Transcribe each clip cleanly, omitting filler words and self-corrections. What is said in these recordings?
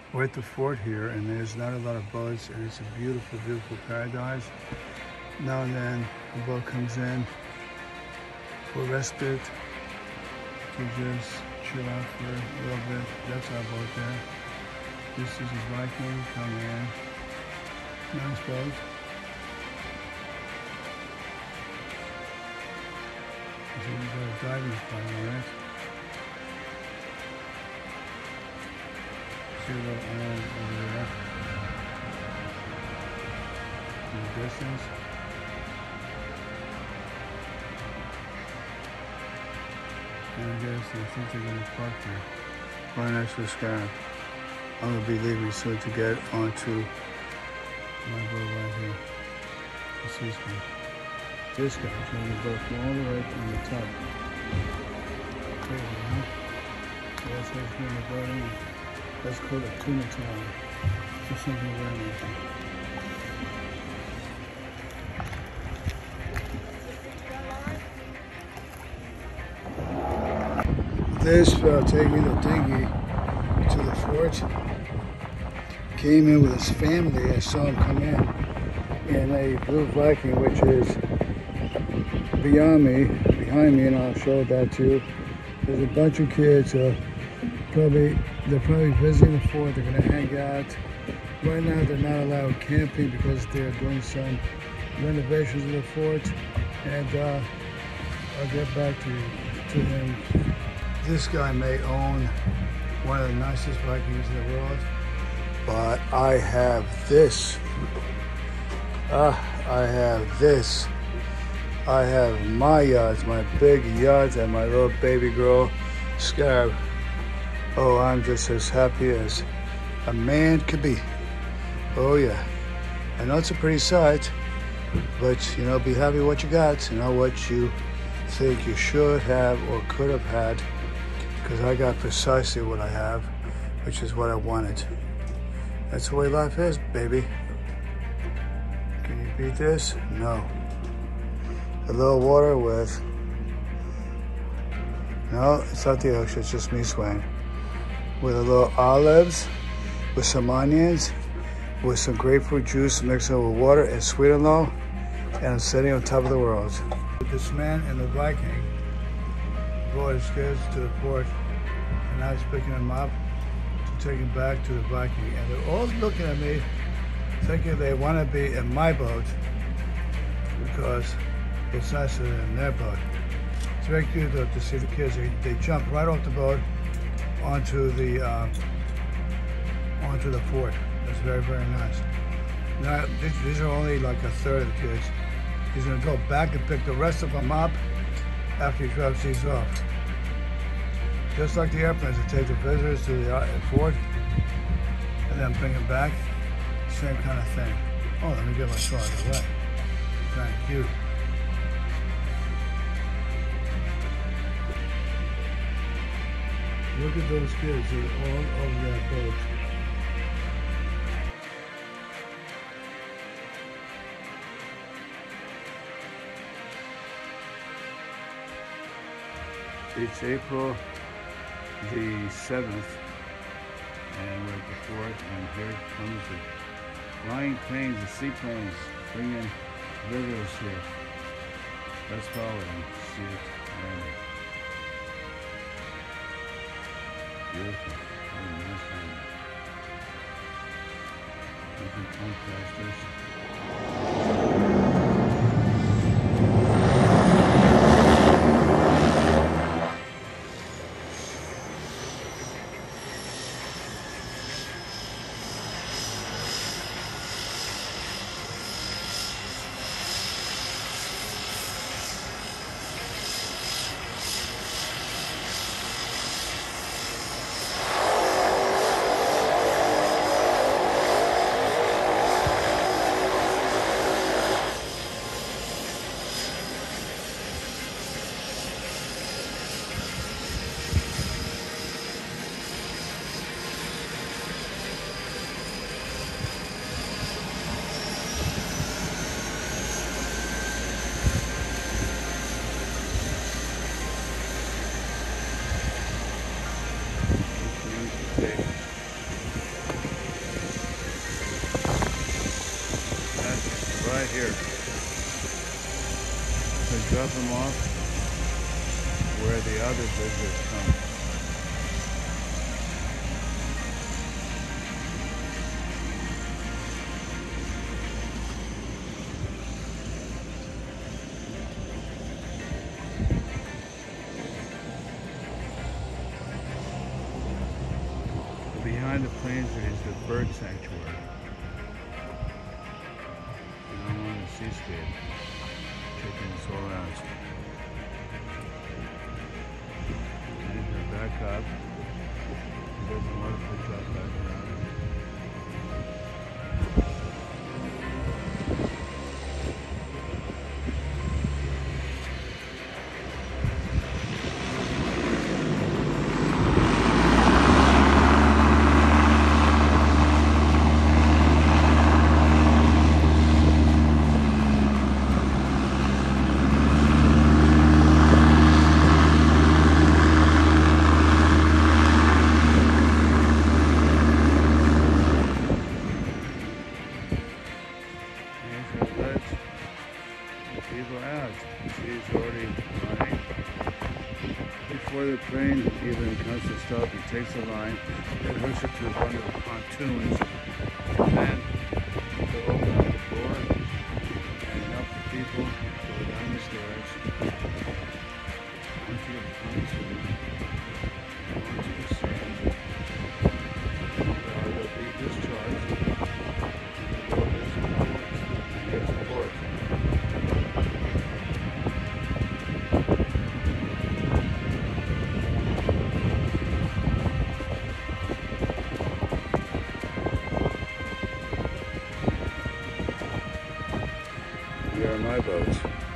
We're at the fort here, and there's not a lot of boats, and it's a beautiful, beautiful paradise. Now and then, a boat comes in for respite to just chill out for a little bit. That's our boat there. This is a Viking coming in. Nice boat. So we've got a diving spot on it. See a little island over there in the distance. And I guess I think they're going to park there right next to the scarab. I'm going to be leaving soon to get onto my boat right here. It's this guy. This guy's going to go from all the way from the top. Crazy, huh? That's how it's going to go in. That's called a tuna tower. Or something around there. This fella taking the dinghy to the fort. Came in with his family. I saw him come in a blue Viking, which is behind me, and I'll show that to you. There's a bunch of kids. They're probably visiting the fort. They're gonna hang out. Right now, they're not allowed camping because they're doing some renovations of the fort. And I'll get back to him. This guy may own one of the nicest Vikings in the world, but I have this. I have my yachts, my big yacht, and my little baby girl, Scarab. Oh, I'm just as happy as a man could be. Oh yeah. I know it's a pretty sight, but you know, be happy with what you got, you know, what you think you should have or could have had, because I got precisely what I have, which is what I wanted. That's the way life is, baby. Can you beat this? No. A little water with, no, it's not the ocean, it's just me swaying. With a little olives, with some onions, with some grapefruit juice mixed in with water and sweet and low, and I'm sitting on top of the world. This man in the Viking brought his kids to the port, and I was picking them up to take them back to the Viking, and they're all looking at me thinking they want to be in my boat because it's nicer than their boat. It's very cute though to see the kids. They jump right off the boat onto the fort. It's very, very nice. Now these are only like a third of the kids. He's going to go back and pick the rest of them up after he drops these off. Just like the airplanes that take the visitors to the fort and then bring them back. Same kind of thing. Oh, let me get my car out of the way. Thank you. Look at those kids, they're all over that boat. It's April the 7th, and we're at the fort, and here comes the flying planes, the seaplanes, bringing visitors here. Let's follow them, see it landing. Beautiful. Very nice landing. Different contrasters. here. So drop them off where the other visitors come. Behind the planes is the bird sanctuary. And I'm on the seascape, checking this all out. And then back up. There's another fish out back around. Before the plane even comes to stop, he takes the line and hooks it to one of the pontoons, and then he'll open up the door and help the people go down the stairs onto the pontoon, onto the sand. They'll be discharged, and the boat is to port. Here are my boats,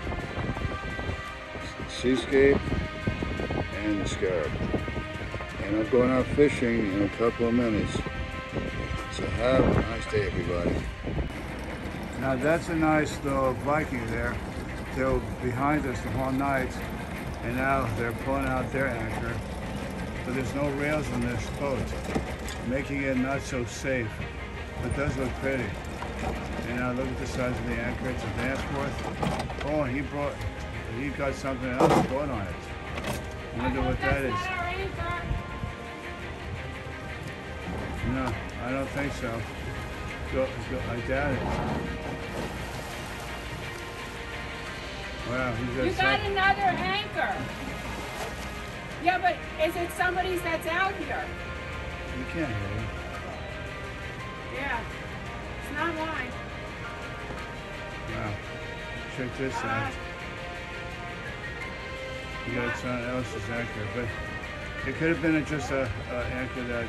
Seascape and the Scarab. And I'm going out fishing in a couple of minutes. So have a nice day, everybody. Now that's a nice little Viking there. They were behind us the whole night, and now they're pulling out their anchor. But there's no rails on this boat, making it not so safe. But it does look pretty. And now look at the size of the anchor. It's a Danforth. Oh, he got something else put on it. I wonder what that is. No, I don't think so. I doubt it. Wow, You got another anchor. Yeah, but is it somebody's that's out here? You can't hit it. Yeah, it's not mine. Wow, check this out. You got someone else's anchor, but it could have been just a anchor that.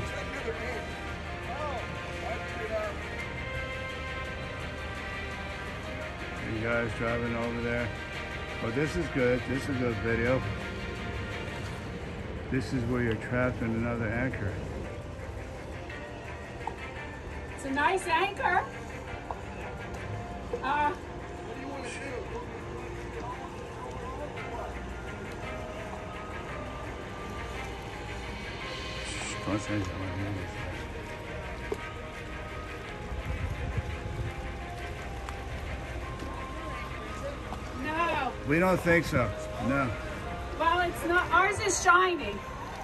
You guys driving over there. Oh, this is good. This is a good video. This is where you're trapped in another anchor. It's a nice anchor. What do you want to shoot? No. We don't think so. No. Well, it's not. Ours is shiny.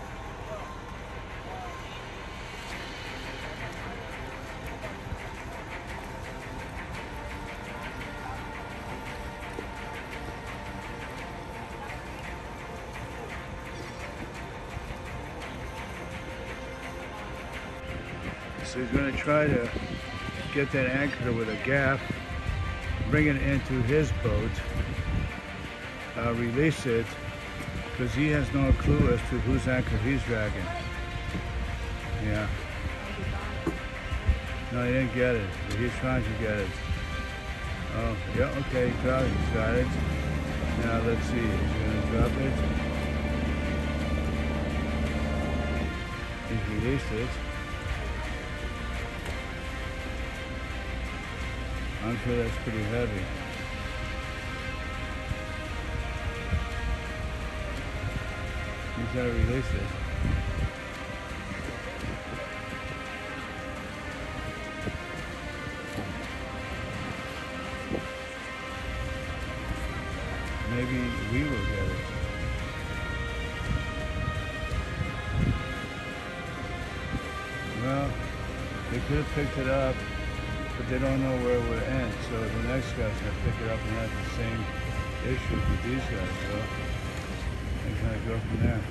So he's going to try to get that anchor with a gaff, bring it into his boat, release it, because he has no clue as to whose anchor he's dragging. Yeah. No, he didn't get it, but he's trying to get it. Oh, yeah, okay, he's got it. Now let's see, he's going to drop it. He's released it. I'm sure that's pretty heavy. He's got to release it. Well, they could have picked it up, but they don't know where it would end. So the next guy's going to pick it up and have the same issues with these guys. So they kind of go from there.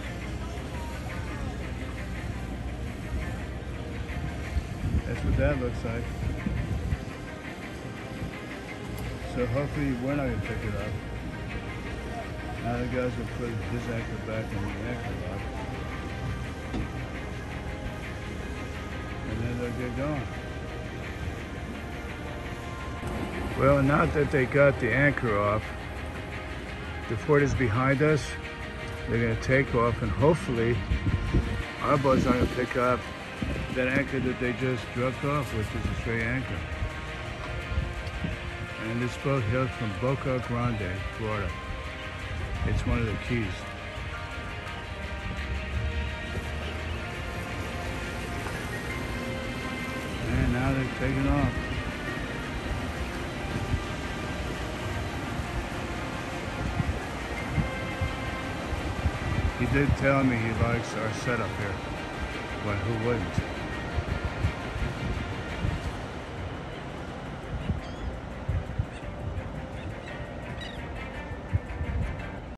That's what that looks like. So hopefully we're not going to pick it up. Now the guys will put his anchor back in the anchor lock. And then they'll get going. Well, now that they got the anchor off, the fort is behind us. They're going to take off, and hopefully our boat's not going to pick up that anchor that they just dropped off, which is a straight anchor. And this boat hails from Boca Grande, Florida. It's one of the keys. And now they're taking off. He did tell me he likes our setup here. But who wouldn't?